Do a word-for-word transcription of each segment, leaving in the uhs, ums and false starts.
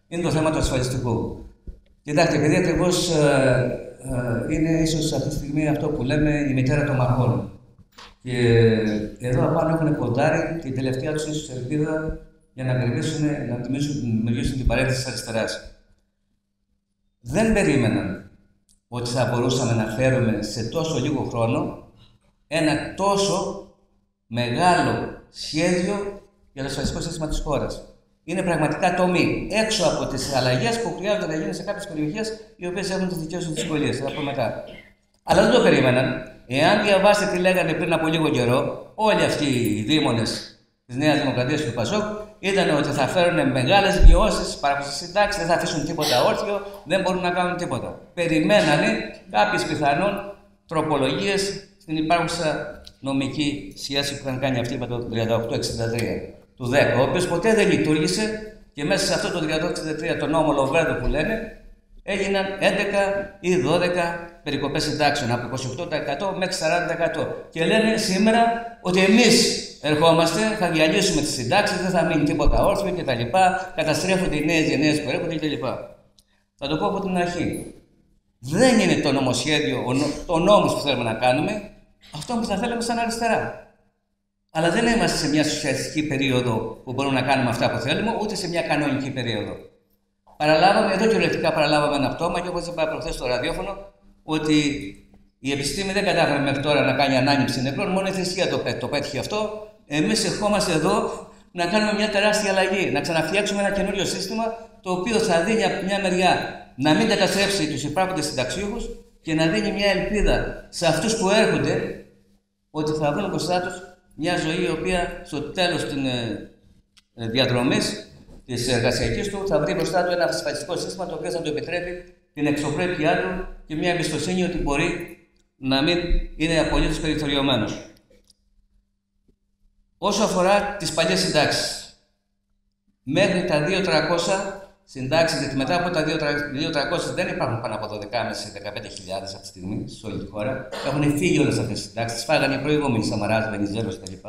είναι το θέμα του ασφαλιστικού. Κοιτάξτε, επειδή ακριβώς ε, ε, είναι ίσως αυτή τη στιγμή αυτό που λέμε η μητέρα των μαρχών. Και εδώ απάνω έχουν ποντάρει την τελευταία τους ίσως ελπίδα για να κρυβήσουν, να δημιουργήσουν την παρέτηση της αριστεράς. Δεν περίμεναν ότι θα μπορούσαμε να φέρουμε σε τόσο λίγο χρόνο ένα τόσο μεγάλο σχέδιο για το ασφαλιστικό σύστημα της χώρας. Είναι πραγματικά τομή έξω από τις αλλαγές που χρειάζονται να γίνουν σε κάποιες περιοχές οι οποίες έχουν τις δικές τους δυσκολίες. Θα πω μετά. Αλλά δεν το περίμεναν. Εάν διαβάσετε τι λέγανε πριν από λίγο καιρό, όλοι αυτοί οι δήμονες της Νέας Δημοκρατίας και του Πασόκ ήταν ότι θα φέρουν μεγάλες μειώσεις, παρακολουθήσεις συντάξεις, δεν θα αφήσουν τίποτα όρθιο, δεν μπορούν να κάνουν τίποτα. Περιμένανε κάποιες πιθανόν τροπολογίες στην υπάρχουσα νομική σχέση που είχαν κάνει αυτή με το τριάντα οκτώ εξήντα τρία του δέκα, ο οποίος ποτέ δεν λειτουργήσε και μέσα σε αυτό το τριάντα οκτώ εξήντα τρία, το νόμο Λοβέρδο που λένε, έγιναν έντεκα ή δώδεκα περικοπές συντάξεων από είκοσι οκτώ τοις εκατό μέχρι σαράντα τοις εκατό. Και λένε σήμερα ότι εμείς ερχόμαστε, θα διαλύσουμε τις συντάξεις, δεν θα μείνει τίποτα όρθιο κτλ. Καταστρέφονται οι νέες γενναίες που έρχονται κτλ. Θα το πω από την αρχή. Δεν είναι το νομοσχέδιο, ο, νο, το νόμος που θέλουμε να κάνουμε, αυτό που θα θέλαμε σαν αριστερά. Αλλά δεν είμαστε σε μια σοσιαλιστική περίοδο που μπορούμε να κάνουμε αυτά που θέλουμε, ούτε σε μια κανονική περίοδο. Παραλάβαμε, εδώ κυριολεκτικά παραλάβαμε ένα πτώμα και όπως είπα προχθές στο ραδιόφωνο, ότι η επιστήμη δεν κατάφερε μέχρι τώρα να κάνει ανάνυψη νεκρών, μόνο η θρησκεία το, το πέτυχε αυτό. Εμείς ερχόμαστε εδώ να κάνουμε μια τεράστια αλλαγή, να ξαναφτιάξουμε ένα καινούριο σύστημα το οποίο θα δίνει από μια μεριά να μην καταστρέψει τους υπάρχοντες συνταξιούχους και να δίνει μια ελπίδα σε αυτούς που έρχονται ότι θα βρουν μπροστά τους μια ζωή η οποία στο τέλος της ε, διαδρομής της εργασιακής του θα βρει μπροστά του ένα ασφαλιστικό σύστημα το οποίο θα του επιτρέπει την εξωπρέπειά του και μια εμπιστοσύνη ότι μπορεί να μην είναι απολύτως περιθωριωμένος. Όσο αφορά τις παλιές συντάξεις, μέχρι τα δύο χιλιάδες τριακόσια συντάξεις, γιατί μετά από τα δύο χιλιάδες τριακόσια δεν υπάρχουν πάνω από δώδεκα με δεκαπέντε χιλιάδες αυτή τη στιγμή σε όλη τη χώρα. Έχουν φύγει όλες αυτές τις συντάξεις, τις φάγανε οι προηγούμενοι, Σαμαράς, Βενιζέλος κτλ.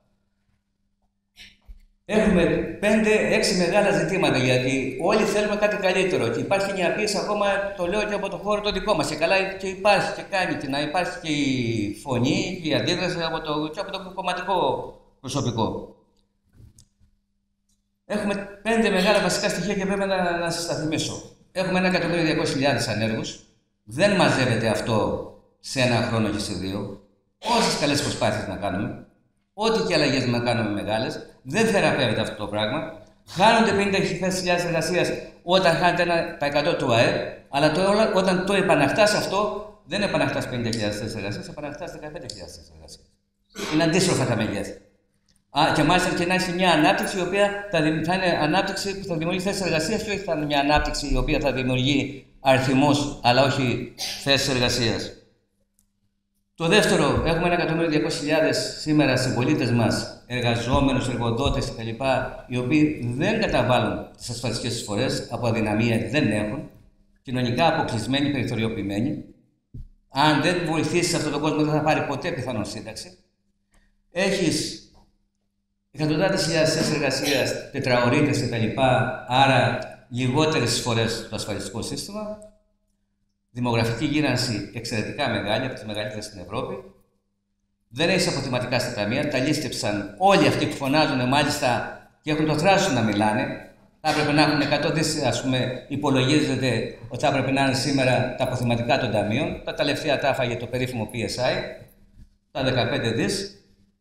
Έχουμε πέντε έξι μεγάλα ζητήματα, γιατί όλοι θέλουμε κάτι καλύτερο. Και υπάρχει μια πίεση ακόμα, το λέω και από το χώρο το δικό μας. Και καλά και υπάρχει και κάνει και να υπάρχει και η φωνή και η αντίδραση από το, και από το κομματικό προσωπικό. Έχουμε πέντε μεγάλα βασικά στοιχεία και πρέπει να, να σας τα θυμίσω. Έχουμε ένα εκατομμύριο διακόσιες χιλιάδες ανέργους. Δεν μαζεύεται αυτό σε ένα χρόνο και σε δύο. Όσες καλές προσπάθειες να κάνουμε, ό,τι και αλλαγές να κάνουμε μεγάλες, δεν θεραπεύεται αυτό το πράγμα. Χάνονται πενήντα χιλιάδες εργασίας όταν χάνεται ένα τοις εκατό του ΑΕΠ, αλλά το, όταν το επαναχτάς αυτό, δεν επαναχτάς πενήντα χιλιάδες θέσεις εργασίας, επαναχτάς δεκαπέντε χιλιάδες θέσεις εργασίας. Είναι αντίστροφα τα μεγέθη. Α, και μάλιστα και να έχει μια ανάπτυξη η οποία θα, θα είναι ανάπτυξη που θα δημιουργεί θέσεις εργασίας και όχι θα είναι μια ανάπτυξη η οποία θα δημιουργεί αριθμούς, αλλά όχι θέσεις εργασίας. Το δεύτερο, έχουμε ένα εκατομμύριο διακόσιες χιλιάδες σήμερα συμπολίτες μας, εργαζόμενους, εργοδότες κτλ., οι οποίοι δεν καταβάλουν τις ασφαλιστικές εισφορές από αδυναμία, δεν έχουν, κοινωνικά αποκλεισμένοι, περιθωριοποιημένοι. Αν δεν βοηθήσεις αυτόν τον κόσμο, δεν θα πάρει ποτέ πιθανόν σύνταξη. Έχεις εκατοντάδες χιλιάδες θέσεις εργασίας, τετραωρίτες κτλ., άρα λιγότερες εισφορές στο ασφαλιστικό σύστημα. Δημογραφική γύρανση εξαιρετικά μεγάλη, από τις μεγαλύτερες στην Ευρώπη. Δεν έχεις αποθεματικά στα ταμεία, τα λίστεψαν όλοι αυτοί που φωνάζουν μάλιστα και έχουν το θράσος να μιλάνε. Θα έπρεπε να έχουν εκατό δις, ας πούμε, υπολογίζεται ότι θα έπρεπε να είναι σήμερα τα αποθεματικά των ταμείων. Τα τελευταία τα έφαγε το περίφημο πι ες άι, τα δεκαπέντε δις.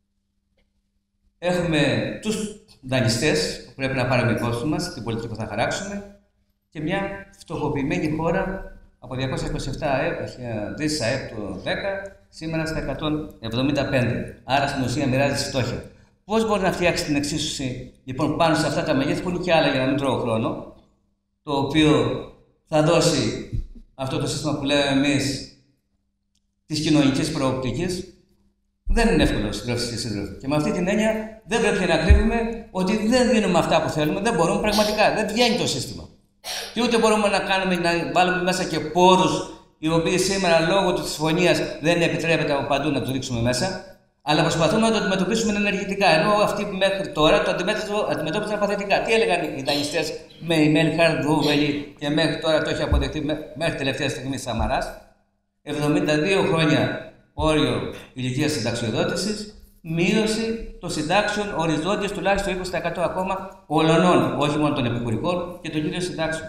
Έχουμε τους δανειστές που πρέπει να πάρουμε υπόψη μας, την πολιτική που θα χαράξουμε και μια φτωχοποιημένη χώρα από διακόσια είκοσι επτά δις ΑΕΠ το δέκα, σήμερα στα εκατόν εβδομήντα πέντε. Άρα στην ουσία μοιράζει φτώχεια. Πώς μπορεί να φτιάξει την εξίσωση λοιπόν πάνω σε αυτά τα μεγέθη που είναι και άλλα για να μην τρώω χρόνο, το οποίο θα δώσει αυτό το σύστημα που λέμε εμείς της κοινωνικής προοπτικής. Δεν είναι εύκολο συντρόφισσες και σύντροφοι. Και με αυτή την έννοια δεν πρέπει να κρύβουμε ότι δεν δίνουμε αυτά που θέλουμε, δεν μπορούμε πραγματικά, δεν βγαίνει το σύστημα. Και ούτε μπορούμε να, κάνουμε, να βάλουμε μέσα και πόρους οι οποίοι σήμερα λόγω της συμφωνίας δεν επιτρέπεται από παντού να τους ρίξουμε μέσα. Αλλά προσπαθούμε να το αντιμετωπίσουμε ενεργητικά. Ενώ αυτοί που μέχρι τώρα το αντιμετώπιζαν παθητικά. Τι έλεγαν οι δανειστές με email Χαρδούβελη και μέχρι τώρα το έχει αποδεχτεί μέχρι τελευταία στιγμή Σαμαράς. εβδομήντα δύο χρόνια όριο ηλικίας συνταξιοδότησης, μείωση των συντάξεων οριζόντιας τουλάχιστον είκοσι τοις εκατό ακόμα ολονών, όχι μόνο των επικουρικών και των κυρίων συντάξεων.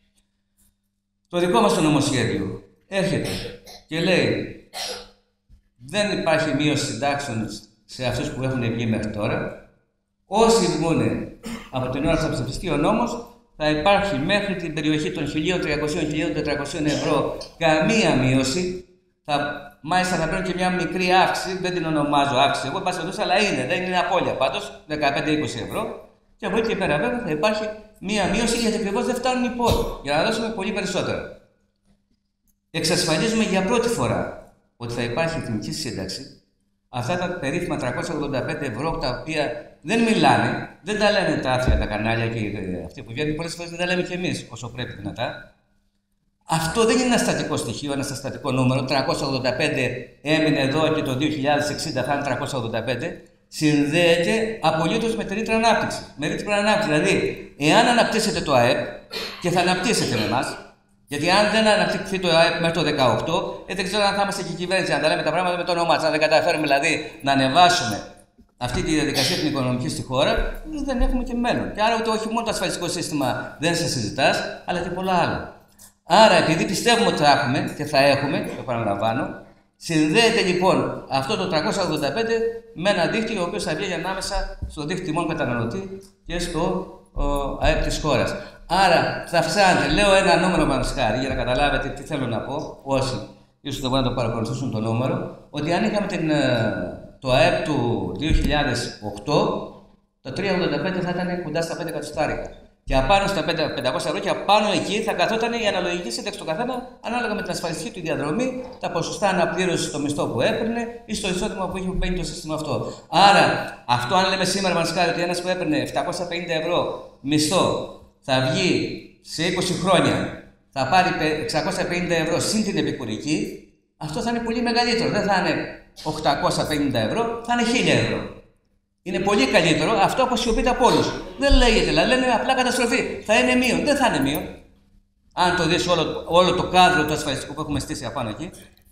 Το δικό μας το νομοσχέδιο έρχεται και λέει δεν υπάρχει μείωση συντάξεων σε αυτούς που έχουν βγει μέχρι τώρα. Όσοι βγουν από την ώρα που θα ψηφιστεί ο νόμος, θα υπάρχει μέχρι την περιοχή των χίλια τριακόσια με χίλια τετρακόσια ευρώ καμία μείωση. Θα, μάλιστα θα παίρνουν και μια μικρή αύξηση, δεν την ονομάζω αύξηση εγώ, πάση αλλά είναι, δεν είναι απώλεια πάντως, δεκαπέντε με είκοσι ευρώ. Και από εκεί και πέρα βέβαια θα υπάρχει μια μείωση γιατί ακριβώς δεν φτάνουν οι πόροι. Για να δώσουμε πολύ περισσότερα. Εξασφαλίζουμε για πρώτη φορά ότι θα υπάρχει εθνική σύνταξη. Αυτά τα περίφημα τριακόσια ογδόντα πέντε ευρώ τα οποία δεν μιλάνε, δεν τα λένε τα άθλια, τα κανάλια και αυτοί που βγαίνουν, πολλές φορές δεν τα λέμε κι εμείς όσο πρέπει δυνατά. Αυτό δεν είναι ένα στατικό στοιχείο, ένα στατικό νούμερο. τριακόσια ογδόντα πέντε έμεινε εδώ και το δύο χιλιάδες εξήντα θα είναι τριακόσια ογδόντα πέντε. Συνδέεται απολύτως με τη ρήτρα ανάπτυξη. Με ρήτρα ανάπτυξη. Δηλαδή, εάν αναπτύσσετε το ΑΕΠ και θα αναπτύσσετε με εμάς, γιατί αν δεν αναπτυχθεί το ΑΕΠ μέχρι το δεκαοκτώ, ε, δεν ξέρω αν θα είμαστε και κυβέρνηση, αν τα λέμε τα πράγματα με το όνομά της. Αν δεν καταφέρουμε δηλαδή να ανεβάσουμε αυτή τη διαδικασία την οικονομική στη χώρα, δεν έχουμε και μέλλον. Και άρα ούτε όχι μόνο το ασφαλιστικό σύστημα δεν σε συζητάς, αλλά και πολλά άλλα. Άρα, επειδή πιστεύουμε ότι θα έχουμε και θα έχουμε, το επαναλαμβάνω, συνδέεται λοιπόν αυτό το τριακόσια ογδόντα πέντε με ένα δίκτυο ο οποίος θα βγει ανάμεσα στο δίκτυο τιμών καταναλωτή και στο ο, ΑΕΠ της χώρας. Άρα θα αυξάνεται, λέω ένα νούμερο πάνω χάρη για να καταλάβετε τι θέλω να πω, όσοι ίσως δεν μπορούν να το παρακολουθήσουν το νούμερο, ότι αν είχαμε την, το ΑΕΠ του δύο χιλιάδες οκτώ, το τριακόσια ογδόντα πέντε θα ήταν κοντά στα πέντε εκατοστάρικα. Και απάνω στα πεντακόσια ευρώ και απάνω εκεί θα καθόταν η αναλογική σύνταξη του καθένα ανάλογα με την ασφαλιστική του διαδρομή, τα ποσοστά αναπλήρωση στο μισθό που έπαιρνε ή στο εισόδημα που είχε μπαίνει το σύστημα αυτό. Άρα, αυτό αν λέμε σήμερα μανσκάρι ότι ένας που έπαιρνε επτακόσια πενήντα ευρώ μισθό θα βγει σε είκοσι χρόνια, θα πάρει εξακόσια πενήντα ευρώ συν την επικουρική, αυτό θα είναι πολύ μεγαλύτερο. Δεν θα είναι οκτακόσια πενήντα ευρώ, θα είναι χίλια ευρώ. Είναι πολύ καλύτερο, αυτό αποσιωπείται από όλους. Δεν λέγεται, αλλά λένε απλά καταστροφή. Θα είναι μείον. Δεν θα είναι μείον. Αν το δεις όλο, όλο το κάδρο του ασφαλιστικού που έχουμε στήσει απάνω εκεί.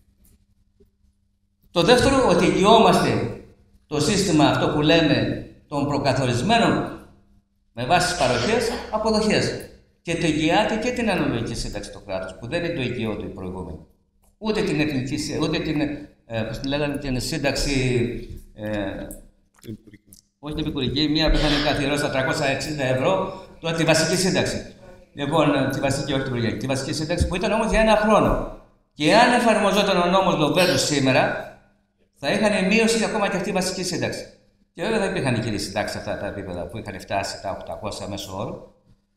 Το δεύτερο, ότι εγγυόμαστε το σύστημα αυτό που λέμε των προκαθορισμένων με βάση τις παροχές αποδοχές. Και το εγγυάται και την αναλογική σύνταξη του κράτους, που δεν είναι το εγγυότο η προηγούμενη. Ούτε την εθνική, ούτε την, ε, πώς τη λέγανε, την σύνταξη. Ε, όχι την επικουρική, μία που θα είναι καθιερό στα τριακόσια εξήντα ευρώ, τότε τη βασική σύνταξη. Λοιπόν, τη βασική, όχι την προηγούμενη, τη βασική σύνταξη που ήταν όμως για ένα χρόνο. Και αν εφαρμοζόταν ο νόμος Λοβέρδου σήμερα, θα είχαν μείωση ακόμα και αυτή η βασική σύνταξη. Και βέβαια δεν υπήρχαν οι κυρίες συντάξεις αυτά τα επίπεδα που είχαν φτάσει τα οκτακόσια μέσο όρο.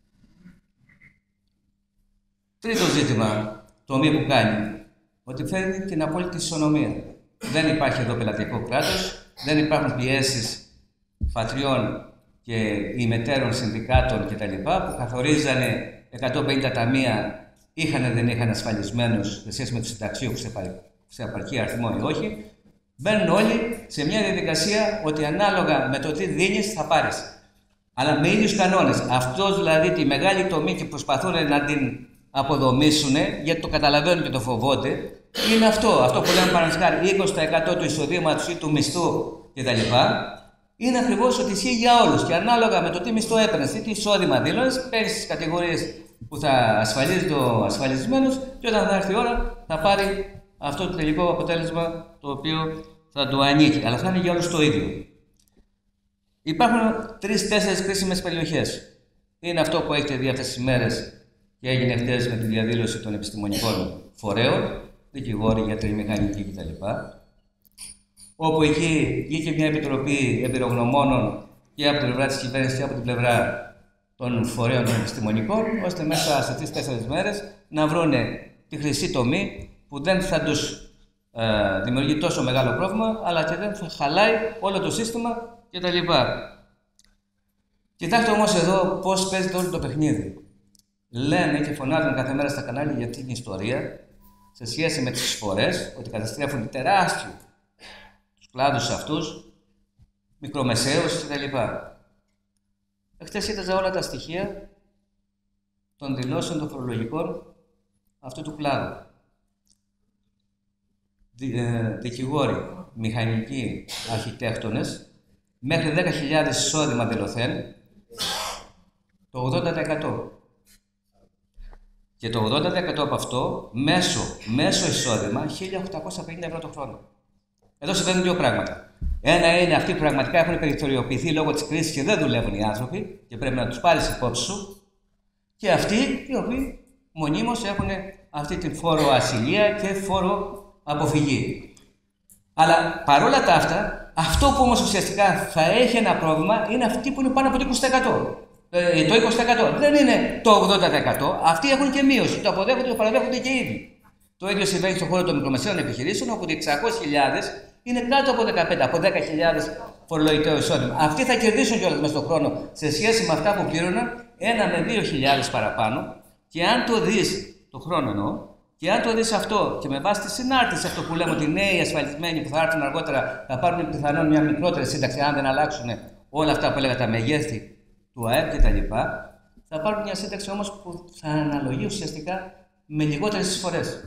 Τρίτο ζήτημα, το μία που κάνει, ότι φέρνει την απόλυτη ισονομία. Δεν υπάρχει εδώ πελατειακό κράτος, δεν υπάρχουν πιέσεις φατριών και ημετέρων συνδικάτων κτλ. Που καθορίζανε εκατόν πενήντα ταμεία, είχαν δεν είχαν ασφαλισμένους σε σχέση με τους συνταξίους σε απαρκή αριθμό ή όχι. Μπαίνουν όλοι σε μια διαδικασία ότι ανάλογα με το τι δίνεις θα πάρεις. Αλλά με ίδιους κανόνες. Αυτός δηλαδή τη μεγάλη τομή και προσπαθούν να την αποδομήσουν, γιατί το καταλαβαίνουν και το φοβόνται, είναι αυτό. Αυτό που λέμε παραδείγματος είκοσι τοις εκατό του εισοδήματος ή του μισθού κτλ. Είναι ακριβώς ότι ισχύει για όλους. Και ανάλογα με το τι μισθό έπαιρνες ή τι εισόδημα δήλωνες, παίρνεις στις κατηγορίες που θα ασφαλίζεται ο ασφαλισμένος και όταν θα έρθει η ώρα θα πάρει αυτό το τελικό αποτέλεσμα το οποίο θα του ανήκει. Αλλά θα είναι για όλους το ίδιο. Υπάρχουν τρεις-τέσσερις κρίσιμες περιοχές. Είναι αυτό που έχετε δει αυτές τις ημέρες και έγινε χτες με τη διαδήλωση των επιστημονικών φορέων, δικηγόροι, γιατροί, μηχανικοί κτλ. Όπου εκεί βγήκε μια επιτροπή εμπειρογνωμόνων και από την πλευρά της κυβέρνησης και από την πλευρά των φορέων των επιστημονικών, ώστε μέσα σε τρεις-τέσσερις μέρες να βρούνε τη χρυσή τομή που δεν θα τους ε, δημιουργεί τόσο μεγάλο πρόβλημα, αλλά και δεν θα χαλάει όλο το σύστημα κτλ. Κοιτάξτε όμως εδώ πώς παίζεται όλο το παιχνίδι. Λένε και φωνάζουν κάθε μέρα στα κανάλια για την ιστορία σε σχέση με τις εισφορές, ότι καταστρέφουν τεράστιο κλάδους αυτούς, μικρομεσαίους κτλ. Εχθές είδαζα όλα τα στοιχεία των δηλώσεων των φορολογικών αυτού του κλάδου. Δικηγόροι, μηχανικοί, αρχιτέκτονες, μέχρι δέκα χιλιάδες εισόδημα δηλωθέν, το ογδόντα τοις εκατό. Και το ογδόντα τοις εκατό από αυτό, μέσο, μέσο εισόδημα, χίλια οκτακόσια πενήντα ευρώ το χρόνο. Εδώ συμβαίνουν δύο πράγματα. Ένα είναι αυτοί που πραγματικά έχουν περιθωριοποιηθεί λόγω της κρίσης και δεν δουλεύουν οι άνθρωποι και πρέπει να τους πάρεις υπόψη σου. Και αυτοί οι οποίοι μονίμως έχουν αυτή την φόρο ασυλία και φόρο αποφυγή. Αλλά παρόλα τα αυτά, αυτό που όμως ουσιαστικά θα έχει ένα πρόβλημα είναι αυτοί που είναι πάνω από το είκοσι τοις εκατό. Ε, το είκοσι τοις εκατό δεν είναι το ογδόντα τοις εκατό, αυτοί έχουν και μείωση. Το αποδέχονται, το παραδέχονται και ήδη. Το ίδιο συμβαίνει στον χώρο των μικρομεσαίων επιχειρήσεων, όπου οι εξακόσιες χιλιάδες είναι κάτω από δεκαπέντε, από δέκα χιλιάδες φορολογικό εισόδημα. Αυτοί θα κερδίσουν κιόλας μέσα στον χρόνο σε σχέση με αυτά που πλήρωναν ένα με δύο χιλιάδες παραπάνω. Και αν το δεις, το χρόνο εννοώ, και αν το δεις αυτό και με βάση τη συνάρτηση, αυτό που λέμε ότι οι νέοι ασφαλισμένοι που θα έρθουν αργότερα θα πάρουν πιθανόν μια μικρότερη σύνταξη, αν δεν αλλάξουν όλα αυτά που έλεγα, τα μεγέθη του ΑΕΠ κτλ., θα πάρουν μια σύνταξη όμως που θα αναλογεί ουσιαστικά με λιγότερες εισφορές.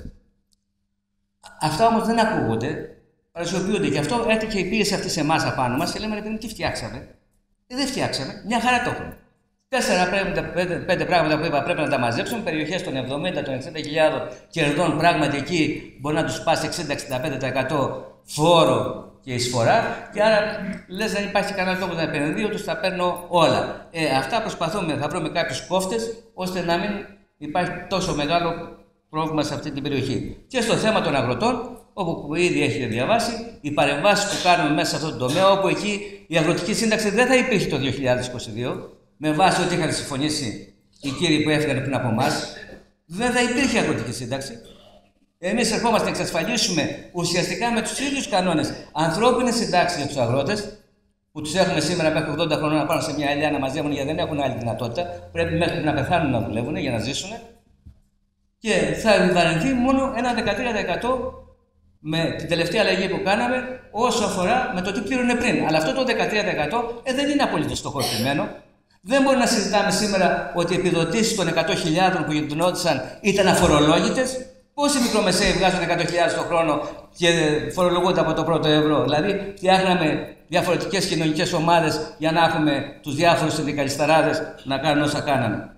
Αυτά όμως δεν ακούγονται, παρασιοποιούνται και αυτό έρθει και η πίεση αυτή σε εμάς απάνω μας και λέμε ρε, τι φτιάξαμε. Ε, δεν φτιάξαμε, μια χαρά το έχουμε. Τέσσερα, πέντε, πέντε πράγματα που είπα πρέπει να τα μαζέψουμε. Περιοχές των εβδομήντα, των εξήντα χιλιάδων κερδών, πράγματι εκεί μπορεί να τους πάσει εξήντα με εξήντα πέντε τοις εκατό φόρο και εισφορά. Και άρα λες δεν υπάρχει κανένα λόγο να επενδύω, τους τα παίρνω όλα. Ε, αυτά προσπαθούμε, θα βρούμε κάποιους κόφτες ώστε να μην υπάρχει τόσο μεγάλο πρόβλημα σε αυτή την περιοχή. Και στο θέμα των αγροτών, όπου ήδη έχετε διαβάσει, οι παρεμβάσεις που κάνουμε μέσα σε αυτό το τομέα, όπου εκεί η αγροτική σύνταξη δεν θα υπήρχε το δύο χιλιάδες είκοσι δύο. Με βάση ό,τι είχαν συμφωνήσει οι κύριοι που έφυγαν πριν από εμάς, δεν θα υπήρχε αγροτική σύνταξη. Εμείς ερχόμαστε να εξασφαλίσουμε ουσιαστικά με τους ίδιους κανόνες ανθρώπινες συντάξεις για τους αγρότες, που τους έχουμε σήμερα μέχρι ογδόντα χρονών να πάνε σε μια ελιά να μαζεύουν γιατί δεν έχουν άλλη δυνατότητα. Πρέπει μέχρι να πεθάνουν να δουλεύουν για να ζήσουν. Και θα επιβαρυνθεί μόνο ένα δεκατρία τοις εκατό με την τελευταία αλλαγή που κάναμε όσο αφορά με το τι πλήρωνε πριν. Αλλά αυτό το δεκατρία τοις εκατό ε, δεν είναι απολύτως στοχοποιημένο. Δεν μπορεί να συζητάμε σήμερα ότι οι επιδοτήσεις των εκατό χιλιάδων που γινόντουσαν ήταν αφορολόγητες. Πόσοι μικρομεσαίοι βγάζουν εκατό χιλιάδες το χρόνο και φορολογούνται από το πρώτο ευρώ. Δηλαδή, φτιάχναμε διαφορετικές κοινωνικές ομάδες για να έχουμε τους διάφορους συνδικαλισταράδες να κάνουν όσα κάναμε.